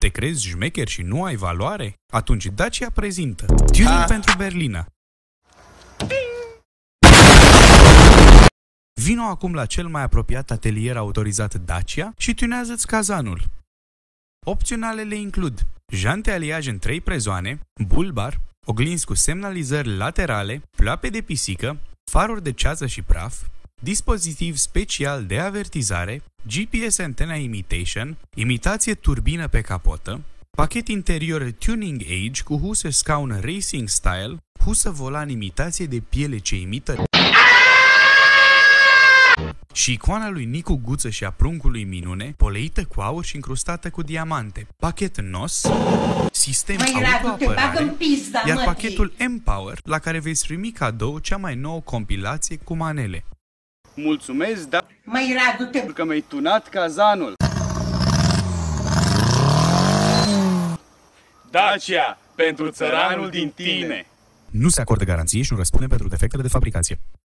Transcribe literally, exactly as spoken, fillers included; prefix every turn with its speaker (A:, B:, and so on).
A: Te crezi șmecher și nu ai valoare? Atunci Dacia prezintă tuning ah. pentru berlină. Vino acum la cel mai apropiat atelier autorizat Dacia și tunează-ți cazanul. Opționalele includ jante aliaj în trei prezoane, bulbar, oglinzi cu semnalizări laterale, ploape de pisică, faruri de ceață și praf, dispozitiv special de avertizare, G P S Antenna Imitation, imitație turbină pe capotă, pachet interior Tuning Age cu husă scaun Racing Style, husă volan imitație de piele ce imită și icoana lui Nicu Guță și a pruncului Minune, poleită cu aur și încrustată cu diamante, pachet N O S, sistem autoapărare, iar pachetul M-Power, la care veți primi cadou cea mai nouă compilație cu manele.
B: Mulțumesc, da,
C: Măi, Radu, te...
B: că mi-ai tunat cazanul. Dacia, pentru țăranul din tine.
A: Nu se acordă garanție și nu răspunde pentru defectele de fabricație.